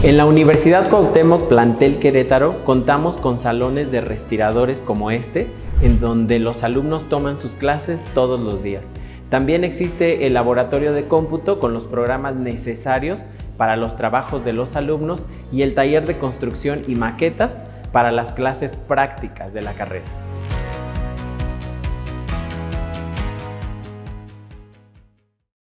En la Universidad Cuauhtémoc, plantel Querétaro, contamos con salones de respiradores como este, en donde los alumnos toman sus clases todos los días. También existe el laboratorio de cómputo con los programas necesarios para los trabajos de los alumnos y el taller de construcción y maquetas para las clases prácticas de la carrera.